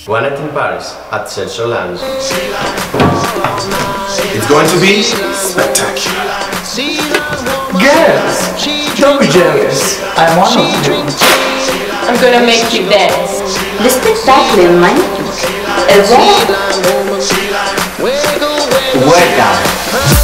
One night in Paris at Saint Solange. It's going to be spectacular. Girls, don't be jealous. I'm one of you. I'm gonna make you dance. Le spectacle est magnifique. Et voilà. Work out.